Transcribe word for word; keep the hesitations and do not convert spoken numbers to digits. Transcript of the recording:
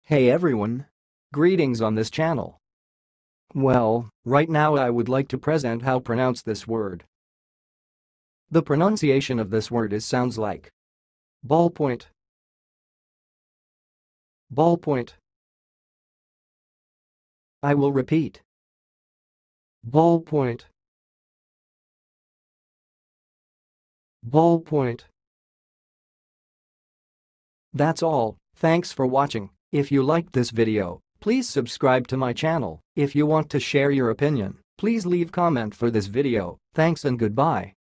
Hey everyone! Greetings on this channel. Well, right now I would like to present how pronounce this word. The pronunciation of this word is sounds like ballpoint, ballpoint. I will repeat. Ballpoint, ballpoint. That's all, thanks for watching. If you liked this video, please subscribe to my channel. If you want to share your opinion, please leave comment for this video. Thanks and goodbye.